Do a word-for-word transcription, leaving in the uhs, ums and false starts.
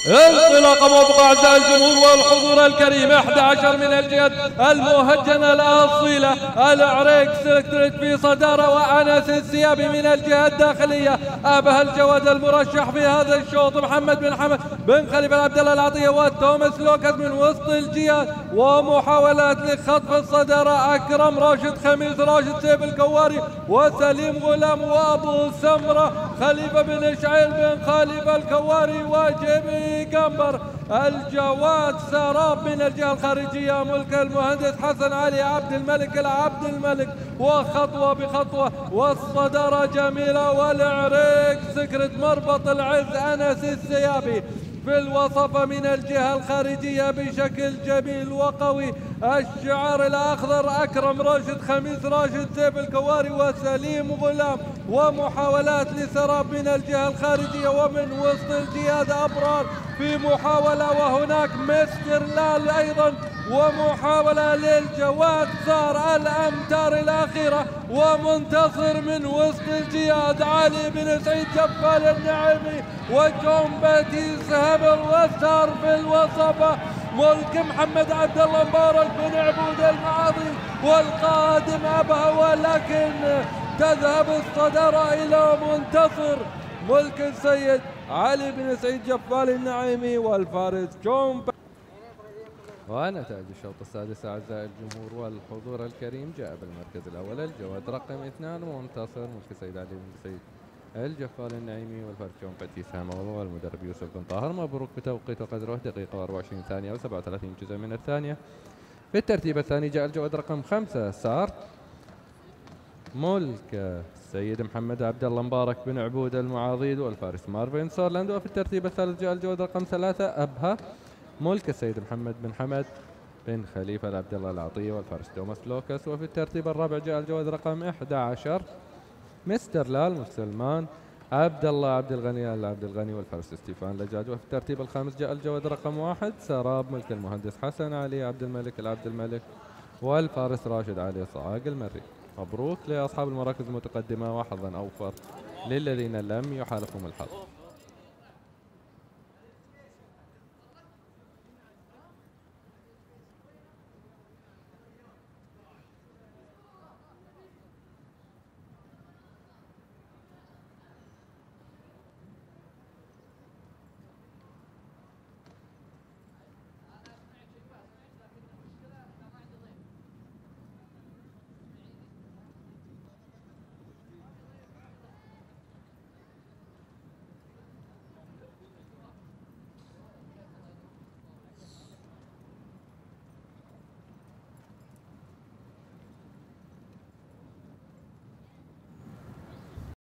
انطلاقة موفقة أعزائي الجمهور والحضور الكريم. أحد عشر من الجهة المهجنة الأصيلة العريق سلكتريت في صدارة، وأنس السيابي من الجهة الداخلية. أبها الجواد المرشح في هذا الشوط محمد بن حمد بن خليفة عبد الله العطية وتوماس لوكاس من وسط الجهة، ومحاولات لخطف الصدارة أكرم راشد خميس راشد سيف الكواري وسليم غلام وأبو سمرة خليفة بن إشعيل بن خليفة الكواري وجيبي قنبر. الجواد سراب من الجهة الخارجية ملك المهندس حسن علي عبد الملك العبد الملك، وخطوة بخطوة والصدارة جميلة. والعريق سكرت مربط العز أنس السيابي في الوصفة من الجهة الخارجية بشكل جميل وقوي. الشعار الأخضر أكرم راشد خميس راشد سيف الكواري وسليم غلام، ومحاولات لسراب من الجهة الخارجية ومن وسط الجياد أبرار في محاولة، وهناك مستر لال أيضا ومحاولة للجواد صار الأمتار الأخيرة، ومنتصر من وسط الجياد علي بن سعيد جبال النعيمي وجون باتيس هبل، وصار في الوصفة ملك محمد عبد الله مبارك بن عبود المعاضي والقادم أبها، ولكن تذهب الصدارة إلى منتصر ملك السيد علي بن سعيد جبال النعيمي والفارس جون باتيس. ونتائج الشوط السادس أعزائي الجمهور والحضور الكريم. جاء بالمركز الأول الجواد رقم اثنان منتصر ملك السيد علي بن سعيد الجفال النعيمي والفارس جون باتيس هامو، والمدرب يوسف بن طاهر. مبروك بتوقيت وقدره دقيقة وأربعة وعشرين ثانية وسبعة وثلاثين جزء من الثانية. في الترتيب الثاني جاء الجواد رقم خمسة سار ملك السيد محمد عبد الله مبارك بن عبود المعاضيد والفارس مارفين سورلاند. وفي الترتيب الثالث جاء الجواد رقم ثلاثة أبها ملك السيد محمد بن حمد بن خليفة عبد الله العطية والفارس توماس لوكاس. وفي الترتيب الرابع جاء الجواد رقم أحد عشر مستر لال مسلمان عبد الله عبد الغني العبد الغني والفارس ستيفان لجاج. وفي الترتيب الخامس جاء الجواد رقم واحد سراب ملك المهندس حسن علي عبد الملك العبد الملك والفارس راشد علي صعاق المري. مبروك لأصحاب المراكز المتقدمة وحظا أوفر للذين لم يحالفهم الحظ.